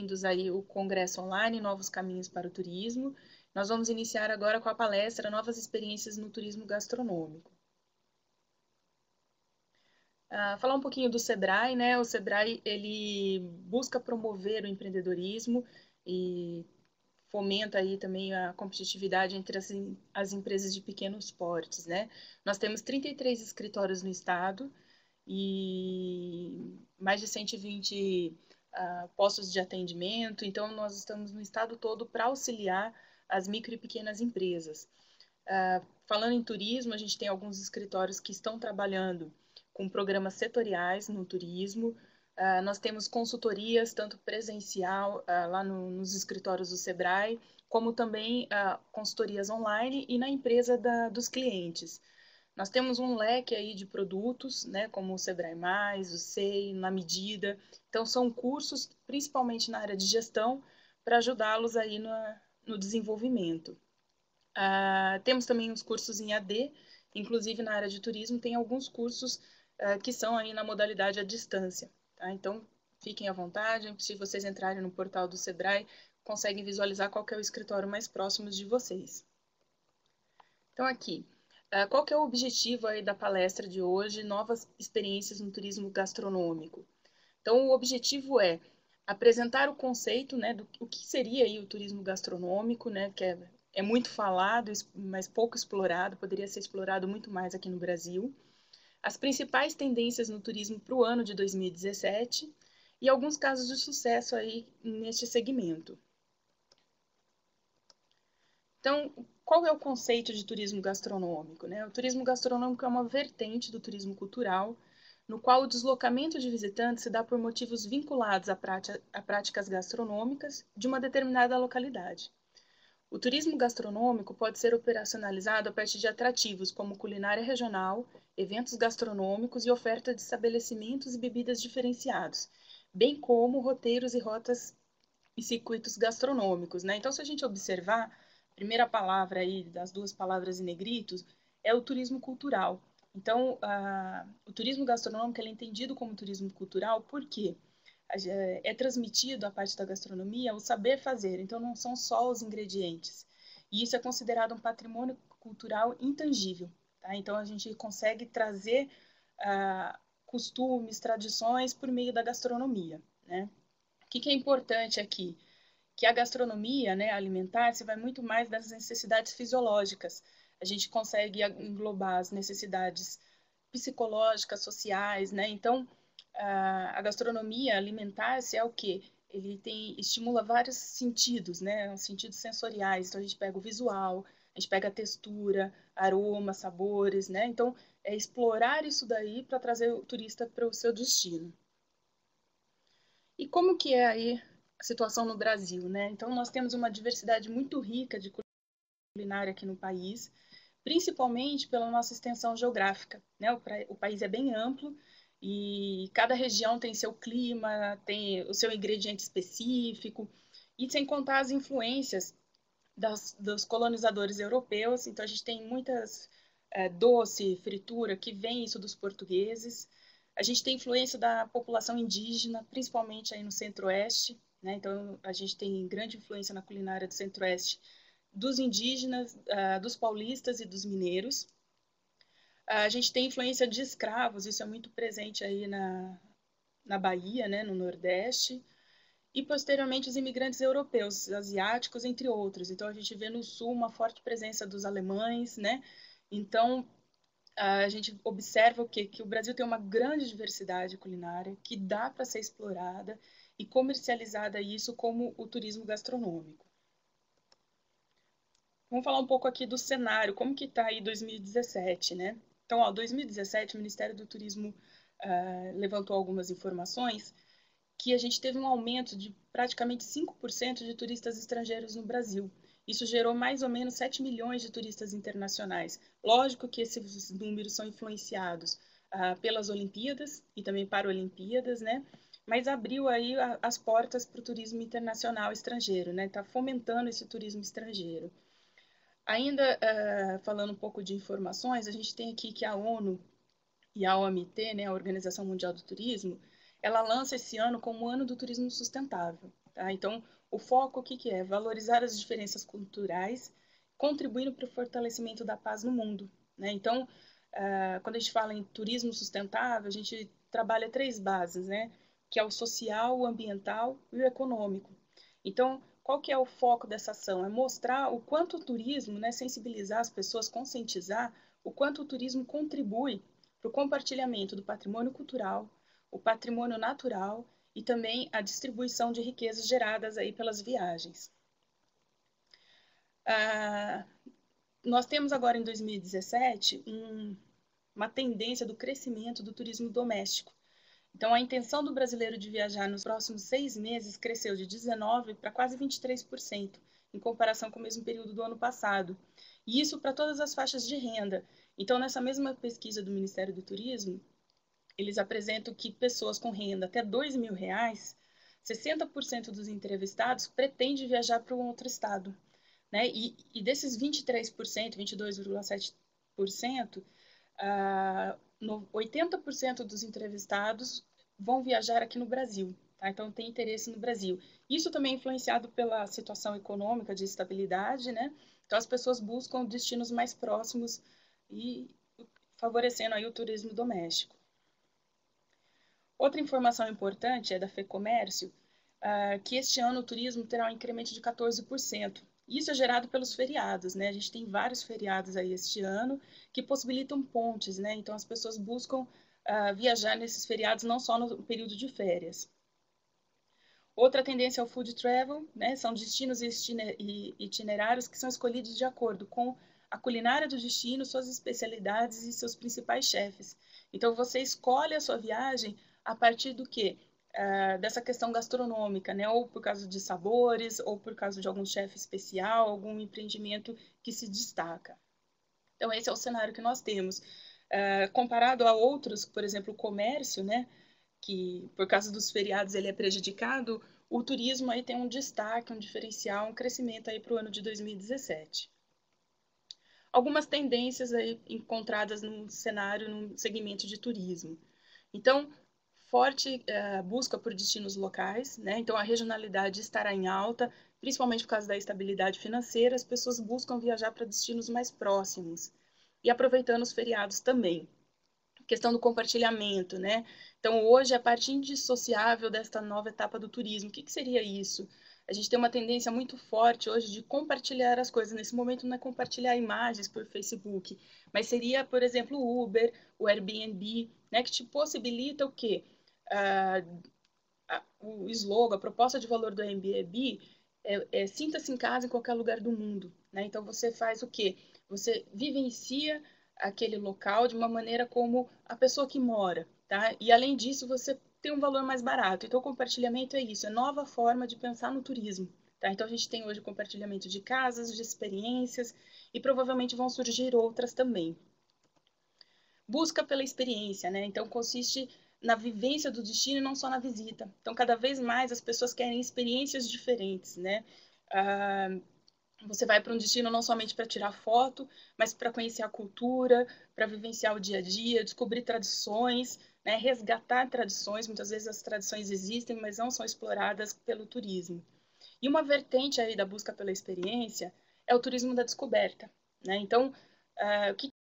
bem-vindos aí ao Congresso Online Novos Caminhos para o Turismo. Nós vamos iniciar agora com a palestra Novas Experiências no Turismo Gastronômico. Falar um pouquinho do Sebrae, né? O Sebrae, ele busca promover o empreendedorismo e fomenta aí também a competitividade entre as empresas de pequenos portes, né? Nós temos 33 escritórios no estado e mais de 120 postos de atendimento, então nós estamos no estado todo para auxiliar as micro e pequenas empresas. Falando em turismo, a gente tem alguns escritórios que estão trabalhando com programas setoriais no turismo. Nós temos consultorias, tanto presencial lá nos escritórios do Sebrae, como também consultorias online e na empresa dos clientes. Nós temos um leque aí de produtos, né, como o Sebrae+, o SEI, Na Medida. Então, são cursos, principalmente na área de gestão, para ajudá-los aí no desenvolvimento. Temos também os cursos em AD, inclusive na área de turismo, tem alguns cursos que são aí na modalidade à distância. Tá? Então, fiquem à vontade, se vocês entrarem no portal do Sebrae, conseguem visualizar qual que é o escritório mais próximo de vocês. Então, aqui, qual que é o objetivo aí da palestra de hoje, Novas Experiências no Turismo Gastronômico? Então, o objetivo é apresentar o conceito, né, do o que seria aí o turismo gastronômico, né, que é muito falado, mas pouco explorado, poderia ser explorado muito mais aqui no Brasil. As principais tendências no turismo para o ano de 2017 e alguns casos de sucesso aí neste segmento. Então, qual é o conceito de turismo gastronômico, né? O turismo gastronômico é uma vertente do turismo cultural, no qual o deslocamento de visitantes se dá por motivos vinculados a práticas gastronômicas de uma determinada localidade. O turismo gastronômico pode ser operacionalizado a partir de atrativos como culinária regional, eventos gastronômicos e oferta de estabelecimentos e bebidas diferenciados, bem como roteiros e rotas e circuitos gastronômicos, né? Então, se a gente observar, a primeira palavra aí das duas palavras em negritos é o turismo cultural. Então, o turismo gastronômico ele é entendido como turismo cultural porque é transmitido a parte da gastronomia o saber fazer, então não são só os ingredientes. E isso é considerado um patrimônio cultural intangível. Tá? Então a gente consegue trazer costumes, tradições por meio da gastronomia. Né? O que é importante aqui? Que a gastronomia, né, alimentar, se vai muito mais das necessidades fisiológicas. A gente consegue englobar as necessidades psicológicas, sociais, né? Então, a gastronomia alimentar-se é o quê? Ele estimula vários sentidos, né? Os sentidos sensoriais. Então, a gente pega o visual, a gente pega a textura, aroma, sabores, né? Então, é explorar isso daí para trazer o turista para o seu destino. E como que é aí a situação no Brasil, né? Então, nós temos uma diversidade muito rica de culinária aqui no país, principalmente pela nossa extensão geográfica, né? O país é bem amplo e cada região tem seu clima, tem o seu ingrediente específico, e sem contar as influências dos colonizadores europeus. Então, a gente tem muitas doce, fritura, que vem isso dos portugueses. A gente tem influência da população indígena, principalmente aí no centro-oeste, né? Então, a gente tem grande influência na culinária do centro-oeste dos indígenas, dos paulistas e dos mineiros. A gente tem influência de escravos, isso é muito presente aí na Bahia, né, no Nordeste, e posteriormente os imigrantes europeus, asiáticos, entre outros. Então a gente vê no Sul uma forte presença dos alemães, né? Então a gente observa o quê? Que o Brasil tem uma grande diversidade culinária que dá para ser explorada e comercializada isso como o turismo gastronômico. Vamos falar um pouco aqui do cenário, como que está aí 2017, né? Então, ó, 2017, o Ministério do Turismo levantou algumas informações que a gente teve um aumento de praticamente 5% de turistas estrangeiros no Brasil. Isso gerou mais ou menos 7 milhões de turistas internacionais. Lógico que esses números são influenciados pelas Olimpíadas e também Paralimpíadas, né? Mas abriu aí as portas para o turismo internacional estrangeiro, né? Está fomentando esse turismo estrangeiro. Ainda falando um pouco de informações, a gente tem aqui que a ONU e a OMT, né, a Organização Mundial do Turismo, ela lança esse ano como o Ano do Turismo Sustentável. Tá? Então, o foco, o que é? Valorizar as diferenças culturais, contribuindo para o fortalecimento da paz no mundo. Né? Então, quando a gente fala em turismo sustentável, a gente trabalha 3 bases, né? Que é o social, o ambiental e o econômico. Então, qual que é o foco dessa ação? É mostrar o quanto o turismo, né, sensibilizar as pessoas, conscientizar o quanto o turismo contribui para o compartilhamento do patrimônio cultural, o patrimônio natural e também a distribuição de riquezas geradas aí pelas viagens. Nós temos agora em 2017 uma tendência do crescimento do turismo doméstico. Então, a intenção do brasileiro de viajar nos próximos 6 meses cresceu de 19% para quase 23%, em comparação com o mesmo período do ano passado. E isso para todas as faixas de renda. Então, nessa mesma pesquisa do Ministério do Turismo, eles apresentam que pessoas com renda até R$ 2.000, 60% dos entrevistados pretende viajar para um outro estado. Né? E desses 23%, 22,7%, 80% dos entrevistados vão viajar aqui no Brasil. Tá? Então, tem interesse no Brasil. Isso também é influenciado pela situação econômica de estabilidade, né? Então, as pessoas buscam destinos mais próximos e favorecendo aí o turismo doméstico. Outra informação importante é da FEComércio, que este ano o turismo terá um incremento de 14%. Isso é gerado pelos feriados, né? A gente tem vários feriados aí este ano que possibilitam pontes, né? Então as pessoas buscam viajar nesses feriados não só no período de férias. Outra tendência é o food travel, né? São destinos e itinerários que são escolhidos de acordo com a culinária do destino, suas especialidades e seus principais chefes. Então você escolhe a sua viagem a partir do quê? Dessa questão gastronômica, né? Ou por causa de sabores, ou por causa de algum chefe especial, algum empreendimento que se destaca. Então, esse é o cenário que nós temos. Comparado a outros, por exemplo, o comércio, né? Que por causa dos feriados ele é prejudicado, o turismo aí tem um destaque, um diferencial, um crescimento aí para o ano de 2017. Algumas tendências aí encontradas no cenário, no segmento de turismo. Então, forte busca por destinos locais, né? Então a regionalidade estará em alta, principalmente por causa da estabilidade financeira, as pessoas buscam viajar para destinos mais próximos e aproveitando os feriados também. Questão do compartilhamento, né? Então hoje a parte indissociável desta nova etapa do turismo, o que seria isso? A gente tem uma tendência muito forte hoje de compartilhar as coisas. Nesse momento não é compartilhar imagens por Facebook, mas seria, por exemplo, o Uber, o Airbnb, né, que te possibilita o quê? O slogan, a proposta de valor do Airbnb é sinta-se em casa em qualquer lugar do mundo. Né? Então você faz o quê? Você vivencia aquele local de uma maneira como a pessoa que mora. Tá? E além disso, você tem um valor mais barato. Então o compartilhamento é isso, é nova forma de pensar no turismo. Tá? Então a gente tem hoje compartilhamento de casas, de experiências e provavelmente vão surgir outras também. Busca pela experiência, né? Então consiste na vivência do destino e não só na visita. Então cada vez mais as pessoas querem experiências diferentes, né? Você vai para um destino não somente para tirar foto, mas para conhecer a cultura, para vivenciar o dia a dia, descobrir tradições, né? Resgatar tradições. Muitas vezes as tradições existem, mas não são exploradas pelo turismo. E uma vertente aí da busca pela experiência é o turismo da descoberta, né? Então, o que